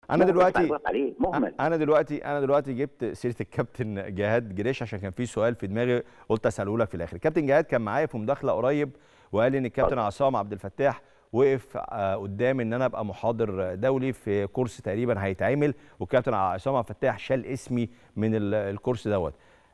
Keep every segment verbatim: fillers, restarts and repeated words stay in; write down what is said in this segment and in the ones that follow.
انا دلوقتي عليه مهمل. انا دلوقتي انا دلوقتي جبت سيره الكابتن جهاد جريشة عشان كان في سؤال في دماغي قلت اساله لك في الاخر. الكابتن جهاد كان معايا في مداخله قريب وقال ان الكابتن عصام عبد الفتاح وقف قدام ان انا ابقى محاضر دولي في كورس تقريبا هيتعمل، والكابتن عصام عبد الفتاح شال اسمي من الكورس دوت.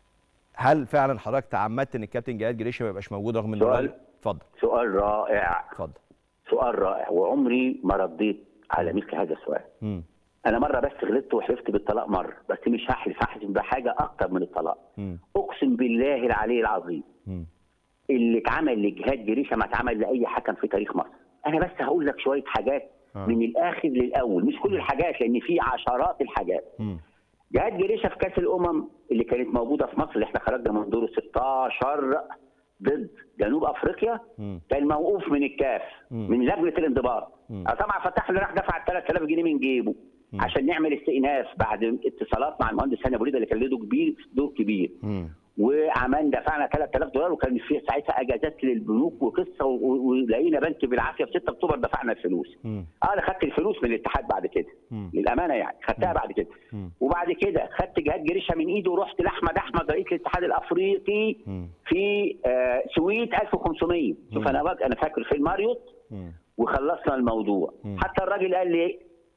هل فعلا حضرتك تعمدت ان الكابتن جهاد جريشة ما يبقاش موجود رغم انه سؤال اتفضل. سؤال رائع. اتفضل. سؤال رائع وعمري ما رديت على مثل هذا السؤال. امم انا مره بس غلطت وحلفت بالطلاق مره، بس مش هحلف، هحلف بحاجه اكتر من الطلاق. مم. اقسم بالله العلي العظيم مم. اللي اتعمل لجهاد جريشة ما اتعمل لاي حكم في تاريخ مصر. انا بس هقول لك شويه حاجات آه. من الاخر للاول، مش كل الحاجات لان في عشرات الحاجات. مم. جهاد جريشة في كاس الامم اللي كانت موجوده في مصر اللي احنا خرجنا من دور ستاشر ضد جنوب افريقيا، مم. كان موقوف من الكاف مم. من لجنه الانضباط. طبعا فتح اللي راح دفع ثلاث آلاف جنيه من جيبه مم. عشان نعمل استئناف بعد اتصالات مع المهندس هاني ابو ريده اللي كان له كبير دور كبير. مم. وعملنا دفعنا ثلاث آلاف دولار وكان في ساعتها اجازات للبنوك وقصه، ولقينا بنك بالعافيه في ستة اكتوبر دفعنا الفلوس. مم. انا خدت الفلوس من الاتحاد بعد كده. مم. للامانه يعني خدتها مم. بعد كده. مم. وبعد كده خدت جهاد جريشة من ايده ورحت لاحمد احمد رئيس الاتحاد الافريقي مم. في آه سويت ألف وخمسمية. شوف انا بقى انا فاكر في الماريوت وخلصنا الموضوع. مم. حتى الراجل قال لي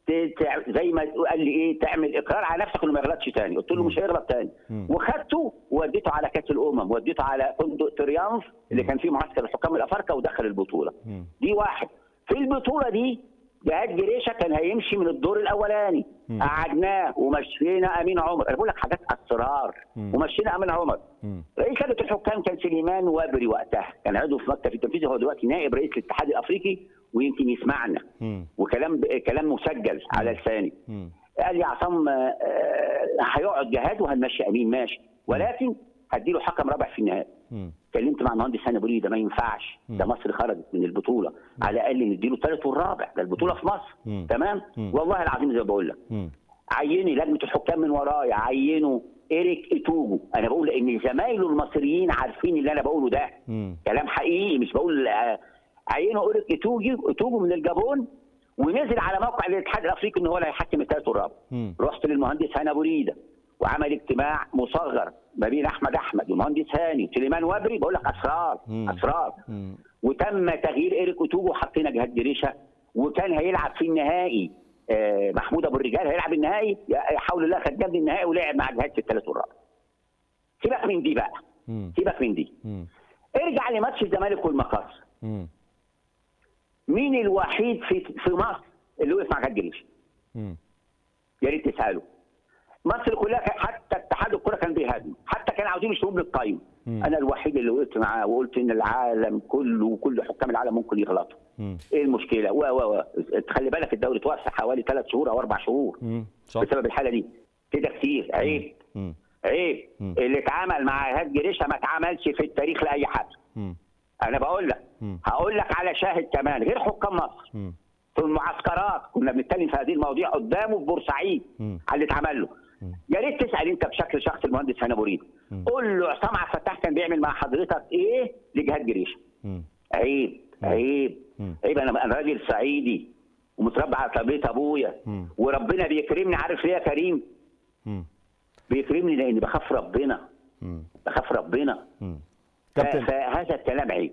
زي ما قال لي ايه تعمل اقرار على نفسك انه ما يغلطش تاني، قلت له مش هيغلط تاني. مم. وخدته ووديته على كاس الامم، وديته على فندق تريانف اللي كان فيه معسكر الحكام الافارقه ودخل البطوله. مم. دي واحد. في البطوله دي جهاد جريشة كان هيمشي من الدور الاولاني، قعدناه ومشينا امين عمر. انا بقول لك حاجات اسرار. مم. ومشينا امين عمر. مم. رئيس لجنه الحكام كان سليمان وابري وقتها، كان عضو في مكتب التنفيذي، هو دلوقتي نائب رئيس الاتحاد الافريقي ويمكن يسمعنا. مم. وكلام كلام مسجل مم. على لساني. مم. قال لي عصام هيقعد جهاد وهنمشي امين ماشي، ولكن هديله حكم رابع في النهائي. اتكلمت مع المهندس هاني ابو ريده ما ينفعش، ده مصر خرجت من البطوله، مم. على الاقل نديله الثالث والرابع، ده البطوله في مصر. مم. تمام. مم. والله العظيم زي ما بقول لك عيني لجنه الحكام من ورايا عينوا إيريك إتوجو. انا بقول ان زمايله المصريين عارفين اللي انا بقوله ده. مم. كلام حقيقي مش بقول. عينوا إيريك إتوجو إتوجو من الجابون ونزل على موقع الاتحاد الافريقي ان هو اللي هيحكم الثالث والرابع. رحت للمهندس هاني ابو ريده وعمل اجتماع مصغر ما بين احمد احمد والمهندس هاني وسليمان وابري. بقول لك اسرار مم. اسرار مم. وتم تغيير إيريك إتوجو وحطينا جهاد جريشة، وكان هيلعب في النهائي آه محمود ابو الرجال هيلعب النهائي، حول الله خد جنب النهائي ولعب مع جهاد في الثالث والرابع. سيبك من دي بقى. مم. سيبك من دي. مم. ارجع لماتش الزمالك والمقص. مين الوحيد في في مصر اللي وقف مع جهاد جريشة؟ يا ريت تساله. مصر كلها حتى اتحاد الكره كان بيهاجم، حتى كانوا عاوزين يشوفوا القايمه. انا الوحيد اللي وقفت معاه وقلت ان العالم كله وكل حكام العالم ممكن يغلطوا. مم. ايه المشكله؟ و و خلي بالك الدوري توقف حوالي ثلاث شهور او اربع شهور صح. بسبب الحاله دي كده كتير. عيب. مم. عيب. مم. اللي اتعمل مع جهاد جريشة ما اتعملش في التاريخ لاي حد. مم. انا بقول لك مم. هقول لك على شاهد كمان غير حكام مصر. مم. في المعسكرات كنا بنتكلم في هذه المواضيع قدامه في بورسعيد على اللي اتعمل له. يا ريت تسال انت بشكل شخصي المهندس هاني ابو ريده، قول له عصام عبد الفتاح كان بيعمل مع حضرتك ايه لجهاد جريشة. عيب. عيب. عيب. انا انا راجل صعيدي ومتربى على تربيه ابويا وربنا بيكرمني. عارف ليه يا كريم؟ مم. بيكرمني لاني بخاف ربنا. مم. بخاف ربنا. فهذا الكلام عيب.